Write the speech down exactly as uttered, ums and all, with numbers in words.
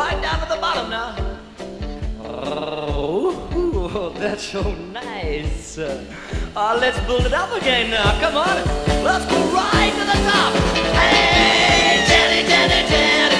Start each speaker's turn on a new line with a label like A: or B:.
A: right down to the bottom now. Oh, that's so nice. Uh, let's build it up again now. Come on, let's go right to the top. Hey, Jenny, Jenny, Jenny.